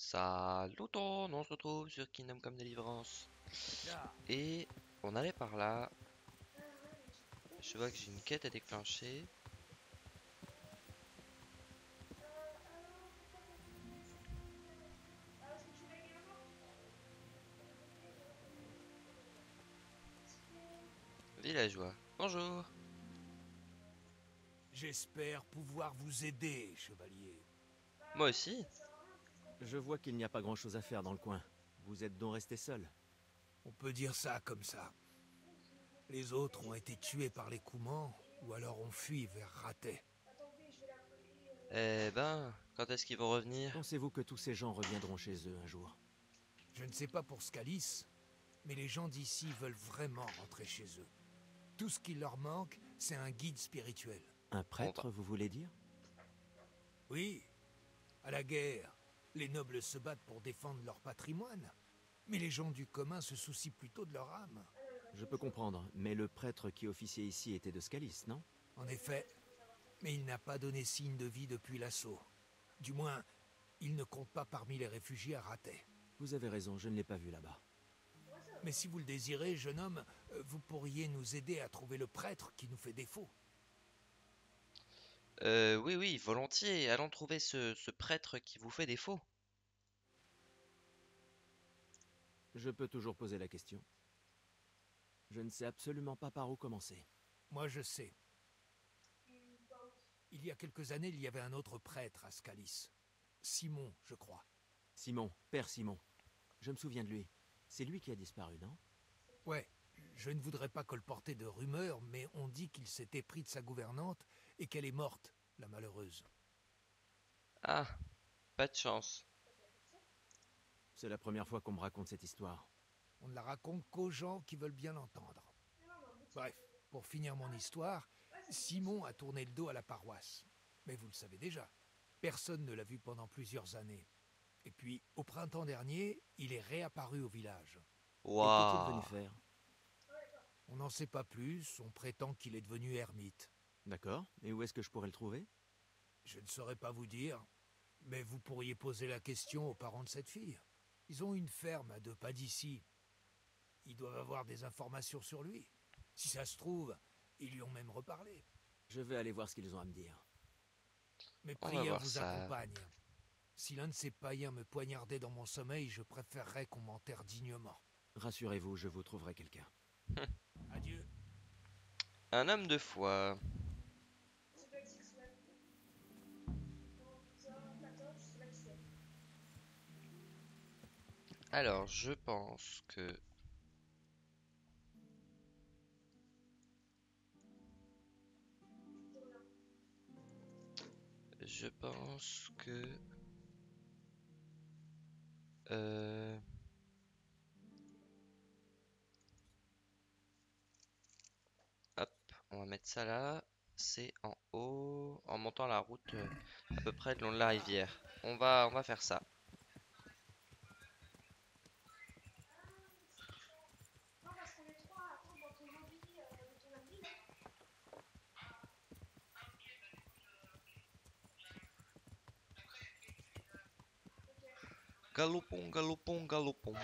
Salut tout le monde, on se retrouve sur Kingdom Come Deliverance. Et on allait par là. Je vois que j'ai une quête à déclencher. Villageois, bonjour. J'espère pouvoir vous aider, chevalier. Moi aussi. Je vois qu'il n'y a pas grand-chose à faire dans le coin. Vous êtes donc resté seul. On peut dire ça comme ça. Les autres ont été tués par les Coumans, ou alors ont fui vers Ratet. Eh ben, quand est-ce qu'ils vont revenir? Pensez-vous que tous ces gens reviendront chez eux un jour? Je ne sais pas pour Scalis, mais les gens d'ici veulent vraiment rentrer chez eux. Tout ce qui leur manque, c'est un guide spirituel. Un On va. prêtre, vous voulez dire? Oui, à la guerre, les nobles se battent pour défendre leur patrimoine. Mais les gens du commun se soucient plutôt de leur âme. Je peux comprendre, mais le prêtre qui officiait ici était de Scalis, non? En effet, mais il n'a pas donné signe de vie depuis l'assaut. Du moins, il ne compte pas parmi les réfugiés à Ratet. Vous avez raison, je ne l'ai pas vu là-bas. Mais si vous le désirez, jeune homme, vous pourriez nous aider à trouver le prêtre qui nous fait défaut. Oui, oui, volontiers. Allons trouver ce prêtre qui vous fait défaut. Je peux toujours poser la question. Je ne sais absolument pas par où commencer. Moi, je sais. Il y a quelques années, il y avait un autre prêtre à Scalis. Simon, je crois. Simon, Père Simon. Je me souviens de lui. C'est lui qui a disparu, non? Ouais, je ne voudrais pas colporter de rumeurs, mais on dit qu'il s'est épris de sa gouvernante et qu'elle est morte, la malheureuse. Ah, pas de chance. C'est la première fois qu'on me raconte cette histoire. On ne la raconte qu'aux gens qui veulent bien l'entendre. Bref, pour finir mon histoire, Simon a tourné le dos à la paroisse. Mais vous le savez déjà, personne ne l'a vu pendant plusieurs années. Et puis, au printemps dernier, il est réapparu au village. Et qu'est-il venu Waouh. faire? On n'en sait pas plus, on prétend qu'il est devenu ermite. D'accord, et où est-ce que je pourrais le trouver? Je ne saurais pas vous dire, mais vous pourriez poser la question aux parents de cette fille. Ils ont une ferme à 2 pas d'ici. Ils doivent avoir des informations sur lui. Si ça se trouve, ils lui ont même reparlé. Je vais aller voir ce qu'ils ont à me dire. Mes On va prières voir vous ça. accompagnent. Si l'un de ces païens me poignardait dans mon sommeil, je préférerais qu'on m'enterre dignement. Rassurez-vous, je vous trouverai quelqu'un. Adieu. Un homme de foi. Alors, je pense que... Je pense que... Euh... Hop, on va mettre ça là. C'est en haut, en montant la route à peu près le long de la rivière. On va faire ça. Galopons, galopons, galopons.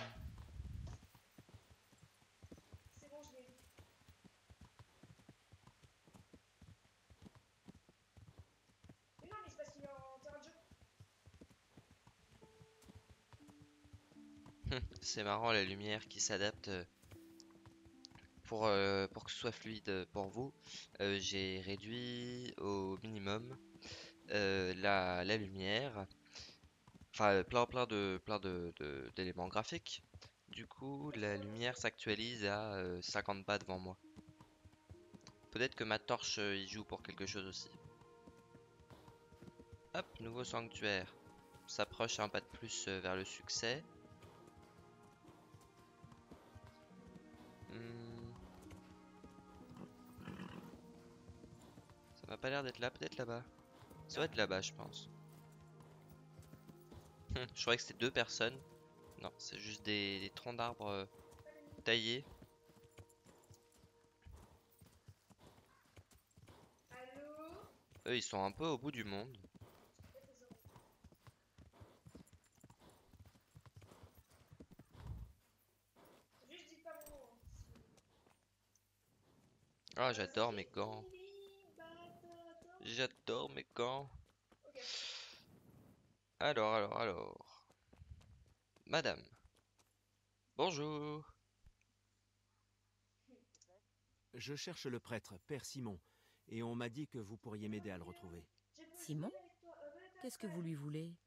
C'est marrant la lumière qui s'adapte pour que ce soit fluide pour vous. J'ai réduit au minimum la lumière. Enfin, d'éléments graphiques. Du coup, la lumière s'actualise à 50 pas devant moi. Peut-être que ma torche y joue pour quelque chose aussi. Hop, nouveau sanctuaire. On s'approche un pas de plus vers le succès. Hmm, ça m'a pas l'air d'être là, peut-être là-bas. Ça doit être là-bas, je pense. Je croyais que c'était 2 personnes. Non, c'est juste des troncs d'arbres taillés. Eux, ils sont un peu au bout du monde. Ah, j'adore mes gants. J'adore mes gants. Alors. Madame, bonjour. Je cherche le prêtre, Père Simon, et on m'a dit que vous pourriez m'aider à le retrouver. Simon? Qu'est-ce que vous lui voulez?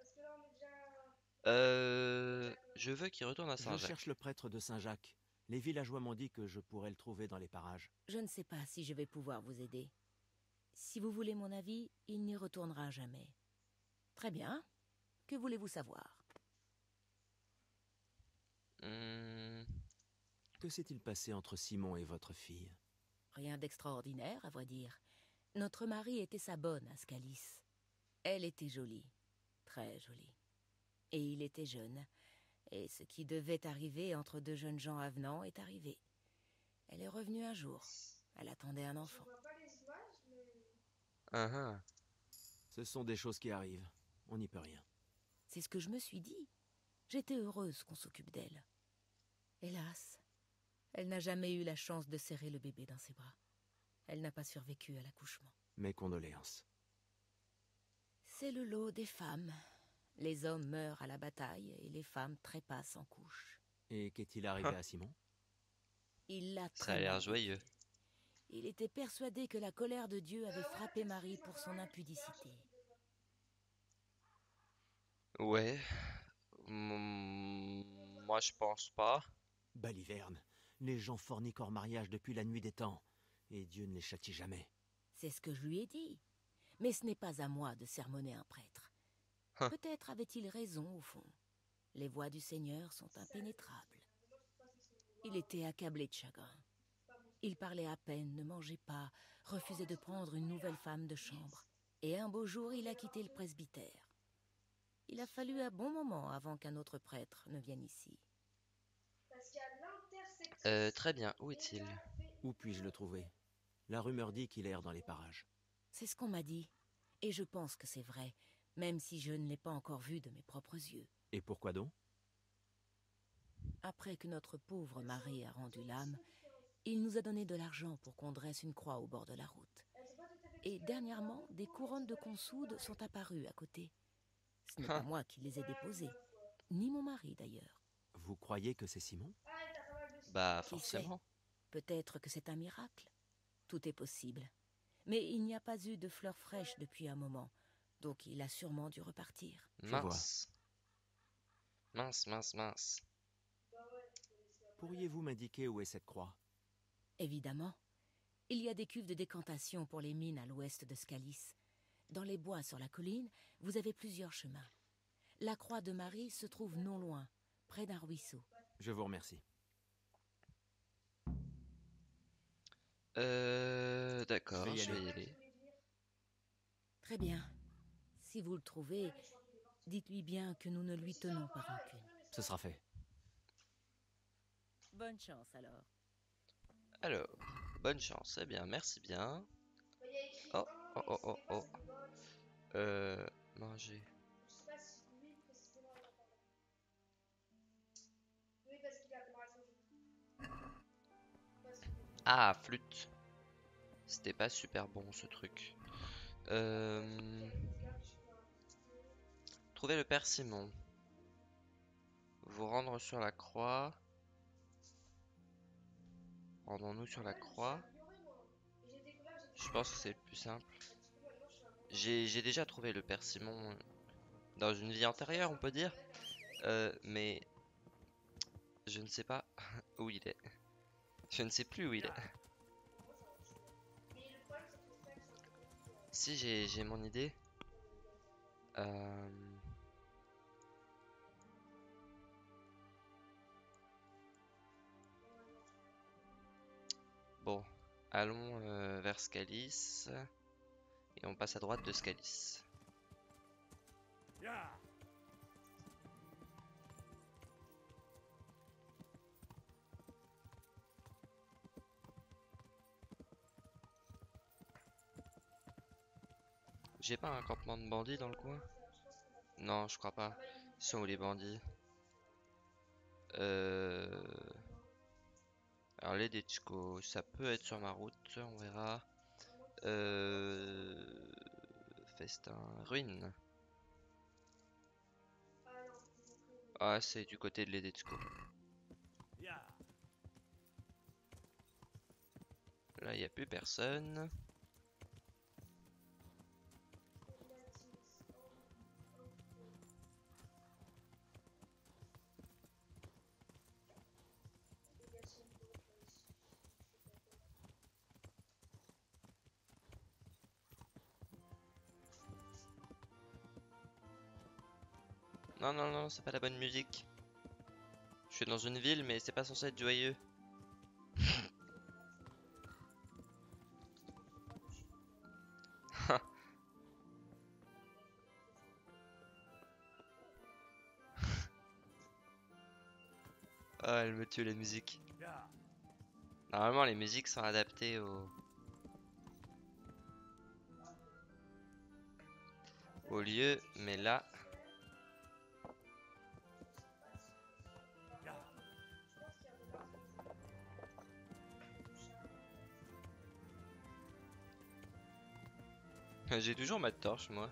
Je veux qu'il retourne à Je cherche Saint-Jacques. le prêtre de Saint-Jacques. Les villageois m'ont dit que je pourrais le trouver dans les parages. Je ne sais pas si je vais pouvoir vous aider. Si vous voulez mon avis, il n'y retournera jamais. Très bien. Que voulez-vous savoir? Hmm, Que s'est-il passé entre Simon et votre fille? Rien d'extraordinaire, à vrai dire. Notre mari était sa bonne à Scalis. Elle était jolie. Très jolie. Et il était jeune. Et ce qui devait arriver entre deux jeunes gens avenants est arrivé. Elle est revenue un jour. Elle attendait un enfant. ah. Ce sont des choses qui arrivent. On n'y peut rien. C'est ce que je me suis dit. J'étais heureuse qu'on s'occupe d'elle. Hélas, elle n'a jamais eu la chance de serrer le bébé dans ses bras. Elle n'a pas survécu à l'accouchement. Mes condoléances. C'est le lot des femmes. Les hommes meurent à la bataille et les femmes trépassent en couches. Et qu'est-il arrivé à Simon? Il l'a Ça a très l'air mal joyeux. vécu. Il était persuadé que la colère de Dieu avait frappé Marie pour son impudicité. Ouais. Moi, je pense pas. Baliverne, les gens forniquent hors mariage depuis la nuit des temps, et Dieu ne les châtie jamais. C'est ce que je lui ai dit. Mais ce n'est pas à moi de sermonner un prêtre. Hein. Peut-être avait-il raison, au fond. Les voies du Seigneur sont impénétrables. Il était accablé de chagrin. Il parlait à peine, ne mangeait pas, refusait de prendre une nouvelle femme de chambre. Et un beau jour, il a quitté le presbytère. Il a fallu un bon moment avant qu'un autre prêtre ne vienne ici. Très bien, où est-il? Où puis-je le trouver? La rumeur dit qu'il erre dans les parages. C'est ce qu'on m'a dit. Et je pense que c'est vrai, même si je ne l'ai pas encore vu de mes propres yeux. Et pourquoi donc? Après que notre pauvre mari a rendu l'âme, il nous a donné de l'argent pour qu'on dresse une croix au bord de la route. Et dernièrement, des couronnes de consoude sont apparues à côté. Ce n'est pas moi qui les ai déposées, ni mon mari d'ailleurs. Vous croyez que c'est Simon? Bah, Qui sait? forcément. Peut-être que c'est un miracle. Tout est possible. Mais il n'y a pas eu de fleurs fraîches depuis un moment, donc il a sûrement dû repartir. Je vois. Mince. Pourriez-vous m'indiquer où est cette croix? Évidemment. Il y a des cuves de décantation pour les mines à l'ouest de Scalis. Dans les bois sur la colline, vous avez plusieurs chemins. La croix de Marie se trouve non loin, près d'un ruisseau. Je vous remercie. D'accord, Je je vais vais y y aller. Très bien. Si vous le trouvez, dites-lui bien que nous ne lui tenons pas rancune. Ce sera fait. Bonne chance alors. Alors, bonne chance. Eh bien, merci bien. Oh. Manger. Ah, flûte. C'était pas super bon ce truc. Trouver le père Simon. Vous rendre sur la croix. Rendons-nous sur la croix. Je pense que c'est le plus simple. J'ai déjà trouvé le père Simon dans une vie antérieure, on peut dire. Mais je ne sais pas où il est. Je ne sais plus où il est. Si j'ai mon idée. Bon, allons vers Scalis. Et on passe à droite de Scalis. J'ai pas un campement de bandits dans le coin? Non, je crois pas. Ils sont où les bandits? Alors les Detsuko, ça peut être sur ma route, on verra. Festin, ruine. Ah, c'est du côté de l'Edetsuko. Là, il n'y a plus personne. Non, non, non, c'est pas la bonne musique. Je suis dans une ville, mais c'est pas censé être joyeux. Ah, elle me tue les musiques. Normalement, les musiques sont adaptées au lieu, mais là. J'ai toujours ma torche, moi.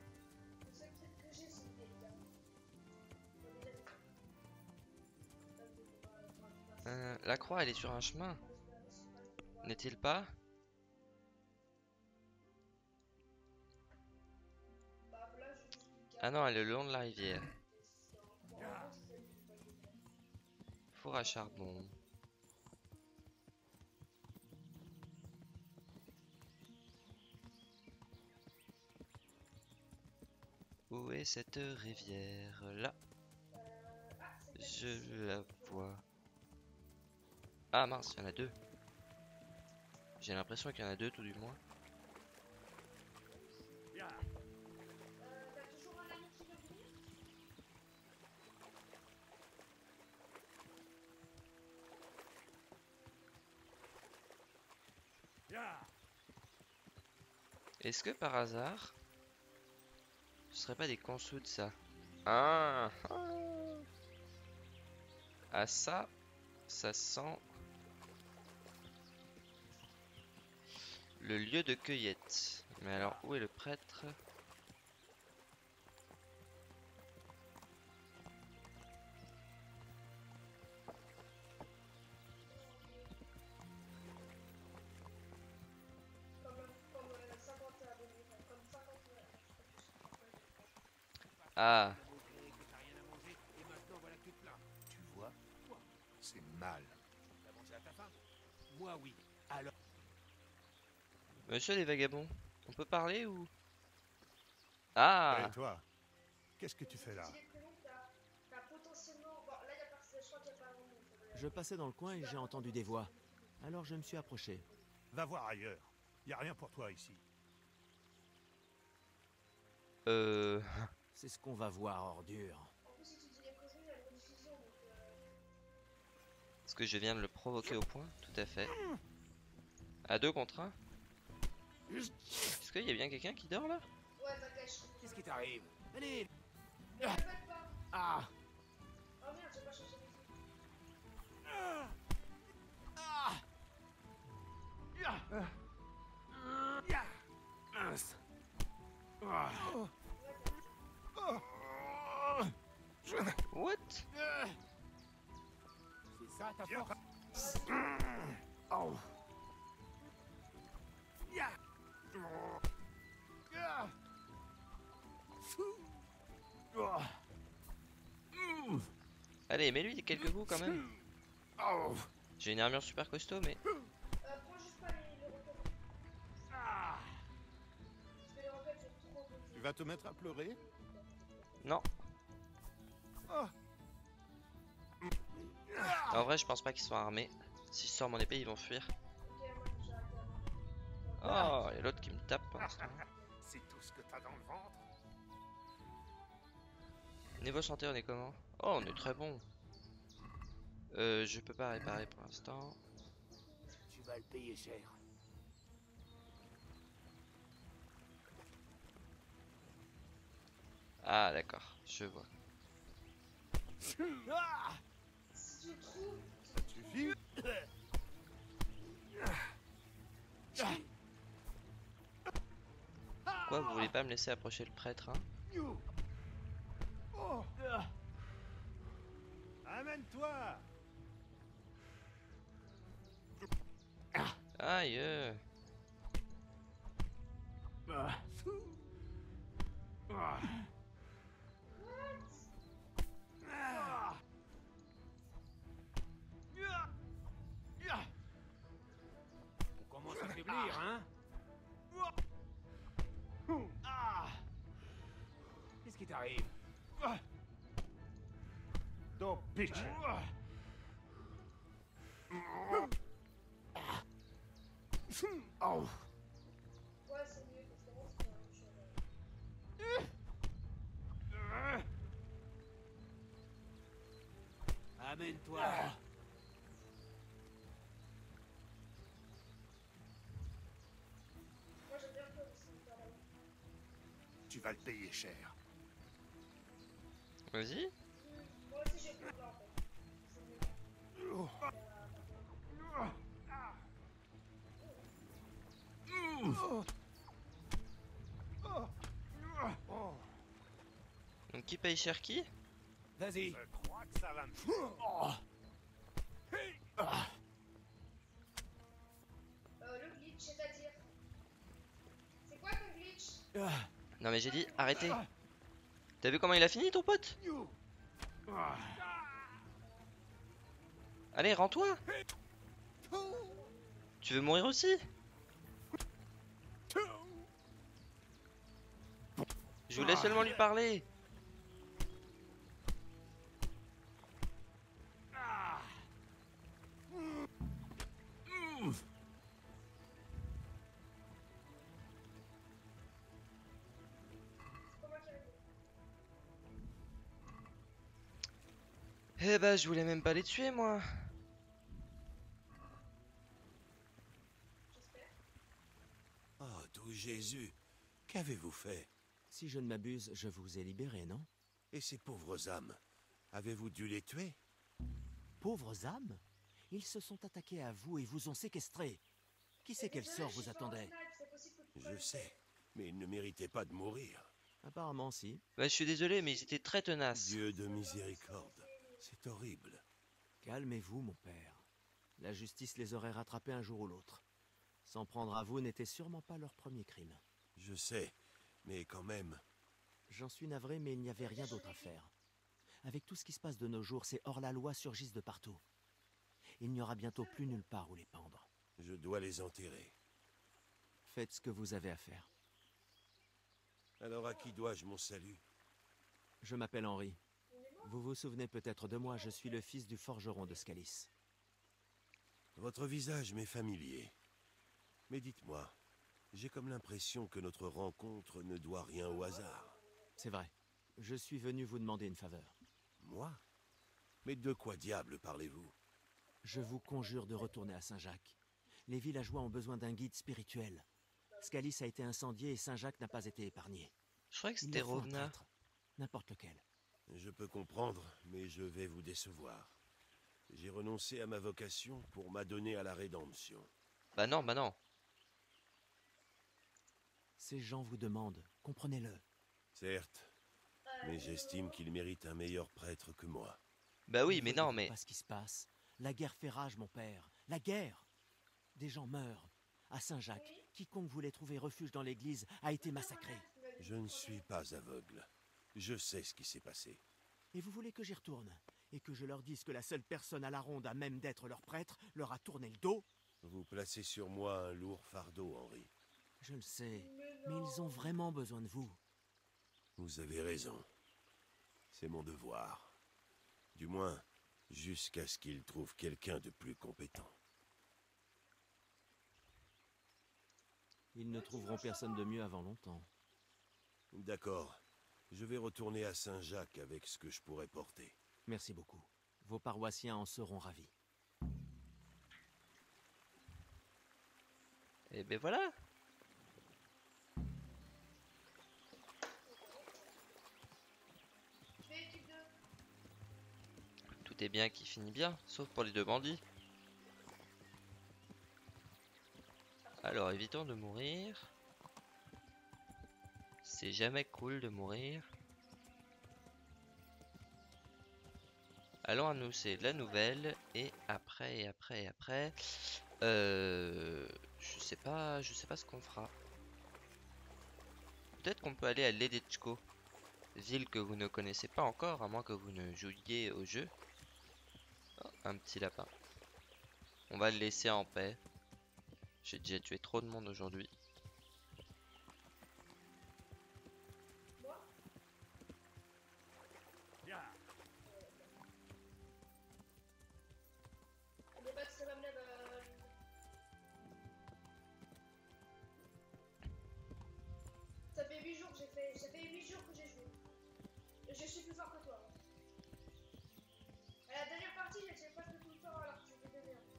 La croix, elle est sur un chemin. N'est-il pas? Ah non, elle est le long de la rivière. Four à charbon. Où est cette rivière? Là. Je la vois. Ah mince, il y en a deux. J'ai l'impression qu'il y en a deux tout du moins. Est-ce que par hasard, ce serait pas des consoudes ça? Ah, ah. Ah ça sent le lieu de cueillette. Mais alors où est le prêtre? Ah, Tu vois, c'est mal. Moi, oui. Alors, monsieur les vagabonds, on peut parler ou? Hé, Ah, toi, qu'est-ce que tu fais là? Je passais dans le coin et j'ai entendu des voix. Alors je me suis approché. Va voir ailleurs. Y a rien pour toi ici. euh... C'est ce qu'on va voir, ordure. Est-ce que je viens de le provoquer au point? Tout à fait. À 2 contre 1? Est-ce qu'il y a bien quelqu'un qui dort là? qu'est-ce qui t'arrive? Allez. Ah! Mince. What? C'est ça ta force? Oh. Allez, mets-lui quelques coups quand même. Oh. J'ai une armure super costaud, mais... Tu vas te mettre à pleurer? Non. En vrai, je pense pas qu'ils soient armés. Si je sors mon épée, ils vont fuir. Oh, il y a l'autre qui me tape pour l'instant. C'est tout ce que t'as dans le ventre? Niveau santé, on est comment? Oh, on est très bon. Je peux pas réparer pour l'instant. Tu vas le payer cher. Ah, d'accord, je vois. Ça te suffit? Pourquoi vous voulez pas me laisser approcher le prêtre, hein? Amène-toi. Aïe. On commence à faiblir, hein? Qu'est-ce qui t'arrive? Don't bitch. Oh. Amène-toi. Tu vas le payer cher. Vas-y. Donc qui paye cher qui? Vas-y. Je crois que ça va me faire. Le glitch, c'est-à-dire. C'est quoi ton glitch? Non mais j'ai dit arrêtez. T'as vu comment il a fini ton pote? Allez, rends-toi. Tu veux mourir aussi? Je voulais seulement lui parler. Eh bah je voulais même pas les tuer moi. Oh, tout Jésus, qu'avez-vous fait? Si je ne m'abuse, je vous ai libéré, non? Et ces pauvres âmes, avez-vous dû les tuer? Pauvres âmes? Ils se sont attaqués à vous et vous ont séquestré. Qui sait quel sort vous attendait? Je sais, mais ils ne méritaient pas de mourir. Apparemment, si. Bah je suis désolé mais ils étaient très tenaces. Dieu de miséricorde, c'est horrible. Calmez-vous, mon père. La justice les aurait rattrapés un jour ou l'autre. S'en prendre à vous n'était sûrement pas leur premier crime. Je sais, mais quand même, J'en suis navré, mais il n'y avait rien d'autre à faire. Avec tout ce qui se passe de nos jours, ces hors-la-loi surgissent de partout. Il n'y aura bientôt plus nulle part où les pendre. je dois les enterrer. Faites ce que vous avez à faire. Alors à qui dois-je mon salut? Je m'appelle Henri. Vous vous souvenez peut-être de moi, je suis le fils du forgeron de Scalis. Votre visage m'est familier. Mais dites-moi, j'ai comme l'impression que notre rencontre ne doit rien au hasard. C'est vrai. Je suis venu vous demander une faveur. Moi? Mais de quoi diable parlez-vous? Je vous conjure de retourner à Saint-Jacques. Les villageois ont besoin d'un guide spirituel. Scalis a été incendié et Saint-Jacques n'a pas été épargné. Je croyais que Il c'était leur faut un Rovna. prêtre, n'importe lequel. Je peux comprendre, mais je vais vous décevoir. J'ai renoncé à ma vocation pour m'adonner à la rédemption. Bah non, bah non. Ces gens vous demandent, comprenez-le. Certes, mais j'estime qu'il mérite un meilleur prêtre que moi. Bah oui, Ne mais non, voyez-vous mais... pas ce qui se passe. La guerre fait rage, mon père. La guerre. Des gens meurent. À Saint-Jacques, quiconque voulait trouver refuge dans l'église a été massacré. Je ne suis pas aveugle. Je sais ce qui s'est passé. Et vous voulez que j'y retourne? Et que je leur dise que la seule personne à la ronde à même d'être leur prêtre leur a tourné le dos? Vous placez sur moi un lourd fardeau, Henri. Je le sais, mais ils ont vraiment besoin de vous. Vous avez raison. C'est mon devoir. Du moins, jusqu'à ce qu'ils trouvent quelqu'un de plus compétent. Ils ne trouveront personne de mieux avant longtemps. D'accord. Je vais retourner à Saint-Jacques avec ce que je pourrais porter. Merci beaucoup. Vos paroissiens en seront ravis. Et ben voilà. Tout est bien qui finit bien, sauf pour les deux bandits. Alors, évitons de mourir. C'est jamais cool de mourir. Allons à nous, c'est la nouvelle. Et après. Je sais pas ce qu'on fera. Peut-être qu'on peut aller à Ledechko, ville que vous ne connaissez pas encore, à moins que vous ne jouiez au jeu. Oh, un petit lapin. On va le laisser en paix. J'ai déjà tué trop de monde aujourd'hui. Ça fait 8 jours que j'ai fait. Ça fait 8 jours que j'ai joué. Je suis plus fort que toi. À la dernière partie, j'étais presque tout le temps alors que j'étais de merde.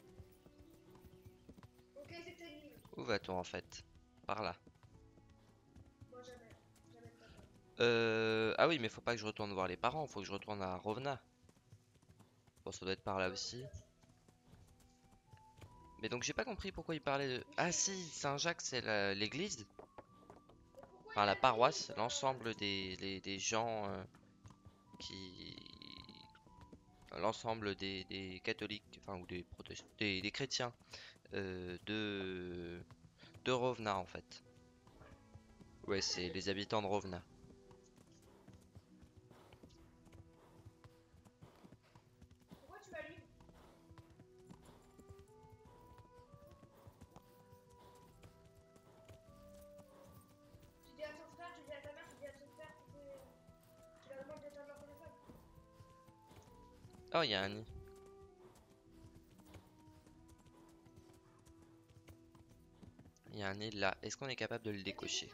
Ok, c'était nul. Où va-t-on en fait? Par là. Moi jamais. Jamais de papa. Ah oui, mais faut pas que je retourne voir les parents, faut que je retourne à Rovna. Bon, ça doit être par là aussi. Mais donc j'ai pas compris pourquoi il parlait de... Ah si, Saint-Jacques c'est l'église. Enfin la paroisse, l'ensemble des gens qui... L'ensemble des catholiques, enfin ou des protestants, des chrétiens de Rovna en fait. Ouais, c'est les habitants de Rovna. Pourquoi tu m'allumes? Tu dis à ton frère, tu dis à ta mère, tu dis à ton père que tu leur demandes d'éteindre leur téléphone. Oh, il y a un nid. Il y a un nid là. Est-ce qu'on est capable de le décocher?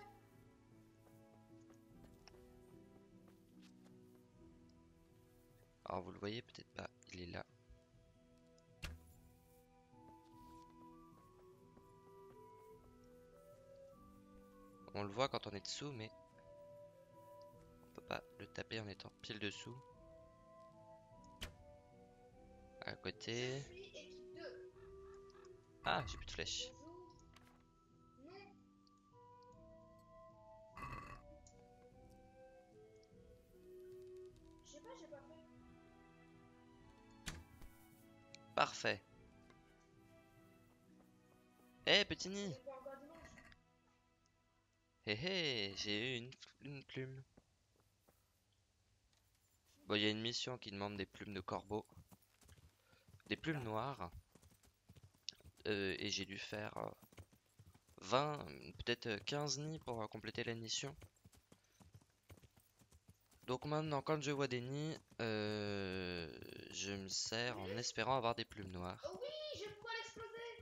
Alors vous le voyez peut-être pas, il est là. On le voit quand on est dessous, mais on peut pas le taper en étant pile dessous. À côté. Je suis équipe 2. Ah, j'ai plus de flèches. Non. Je sais pas, j'ai pas fait. Parfait. Eh, petit nid! C'est pas encore dimanche. Hé hé, j'ai eu une plume. Bon, il y a une mission qui demande des plumes de corbeau. Des plumes noires. Et j'ai dû faire 20, peut-être 15 nids pour compléter la mission. Donc maintenant, quand je vois des nids, je me sers en espérant avoir des plumes noires. Oh oui, je vais pouvoir l'exploser.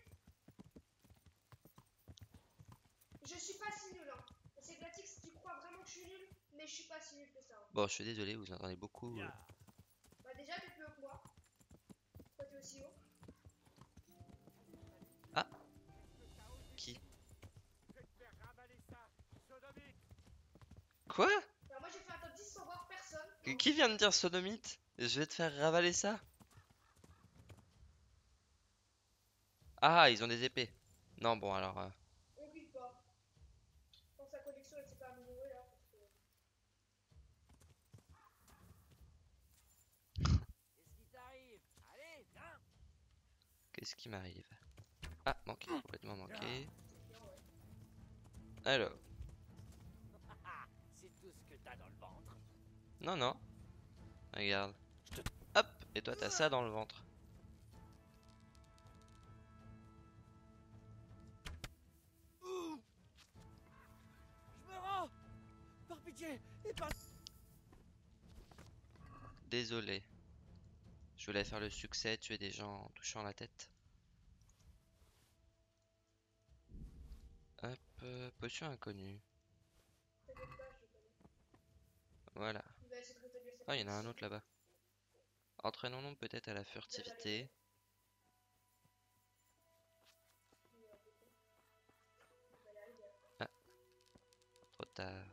Je suis pas si nul, hein. C'est Glatix, tu crois vraiment que je suis nul, mais je suis pas si nul que ça. Hein. Bon, je suis désolé, vous entendez beaucoup. Bah déjà, t'es plus haut que moi. Toi, t'es aussi haut. Ah! Qui? Quoi? Alors moi, j'ai fait un top 10 sans voir personne. Qui vient de dire sodomite? Je vais te faire ravaler ça. Ah, ils ont des épées. Non, bon, alors... On guide pas. Je pense que la connexion, elle s'est pas améliorée là. Parce que... Qu'est-ce qui t'arrive? Allez, viens. Qu'est-ce qui m'arrive? Ah, manqué, complètement manqué. Alors... C'est tout ce que t'as dans le ventre. Non, non. Regarde. Hop! Et toi, t'as ça dans le ventre. Je me rends. Par pitié, et pas... Désolé. Je voulais faire le succès, tuer des gens en touchant la tête. Hop, potion inconnue. Voilà. Ah, il y en a un autre là-bas. Entraînons-nous peut-être à la furtivité. Ah, trop tard.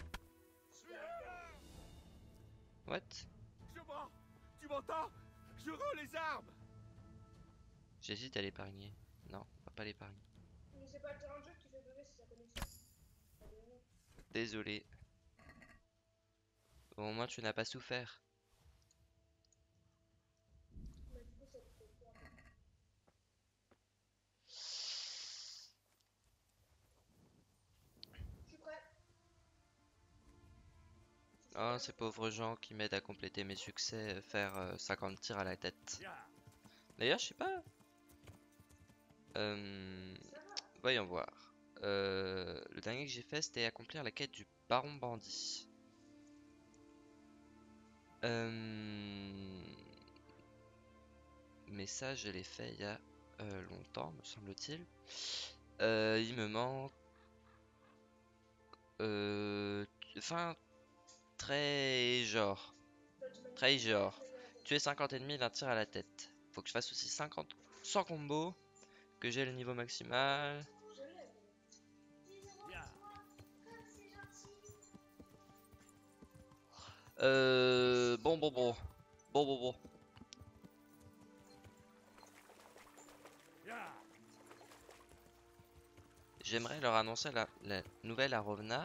What? Je mens. Tu m'entends? Je rends les armes. J'hésite à l'épargner. Non, on va pas l'épargner. Mais c'est pas le terrain de jeu qui fait bugger, c'est sa connexion. Désolé. Au moins tu n'as pas souffert. Mais du coup, ça te fait peur. Je suis prêt. Oh, ces pauvres gens qui m'aident à compléter mes succès, faire 50 tirs à la tête. D'ailleurs, je sais pas. Voyons voir. Le dernier que j'ai fait, c'était accomplir la quête du baron bandit. Mais ça, je l'ai fait il y a longtemps, me semble-t-il. Il me manque... Enfin, Trésor. Trésor. Tuer 50 ennemis, d'un tir à la tête. Faut que je fasse aussi 50 sans combo. Que j'ai le niveau maximal. Je l'ai. 10 € Ya. pour moi. Comme c'est gentil. Bon. Bon. Ya. J'aimerais leur annoncer la nouvelle à Rovna.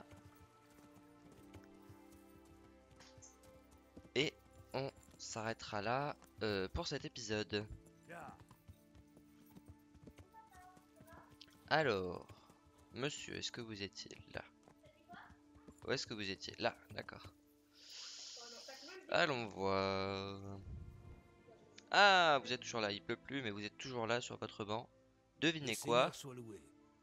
Et on s'arrêtera là pour cet épisode. Ya. Alors, monsieur, est-ce que vous étiez là? Où est-ce que vous étiez? Là, d'accord. Allons voir. Ah, vous êtes toujours là. Il pleut plus, mais vous êtes toujours là sur votre banc. Le Devinez quoi? Seigneur soit loué.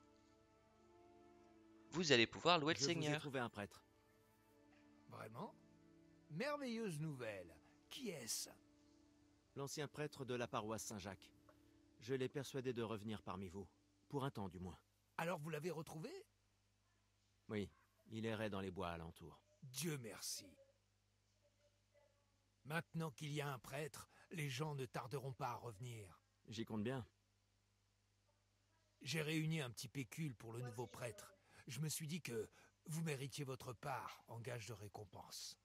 Vous allez pouvoir louer le Je vous ai Seigneur. trouvé un prêtre. Vraiment? Merveilleuse nouvelle. Qui est-ce? L'ancien prêtre de la paroisse Saint-Jacques. Je l'ai persuadé de revenir parmi vous. Pour un temps, du moins. Alors vous l'avez retrouvé? Oui, il errait dans les bois alentours. Dieu merci. Maintenant qu'il y a un prêtre, les gens ne tarderont pas à revenir. J'y compte bien. J'ai réuni un petit pécule pour le nouveau prêtre. Je me suis dit que vous méritiez votre part en gage de récompense.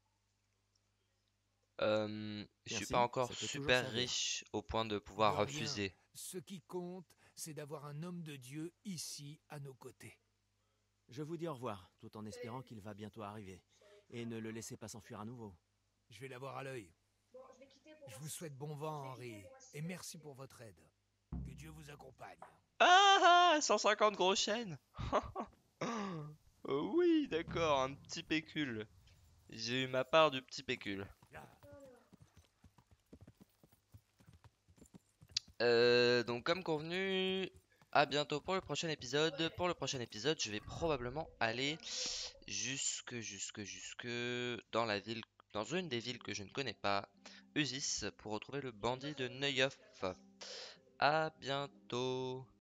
Je suis Merci, pas encore ça peut toujours super servir. riche au point de pouvoir De rien. refuser. Ce qui compte, c'est d'avoir un homme de Dieu ici, à nos côtés. Je vous dis au revoir, tout en espérant qu'il va bientôt arriver. Et ne le laissez pas s'enfuir à nouveau. Je vais l'avoir à l'œil. Bon, je vais quitter pour Je vous souhaite bon vent, Henri, et merci pour votre aide. Que Dieu vous accompagne. Ah, 150 gros chênes. Oui, d'accord, un petit pécule. J'ai eu ma part du petit pécule. Donc comme convenu, à bientôt pour le prochain épisode. Pour le prochain épisode, je vais probablement aller jusque dans la ville, dans une des villes que je ne connais pas, Usis, pour retrouver le bandit de Neuillof. À bientôt.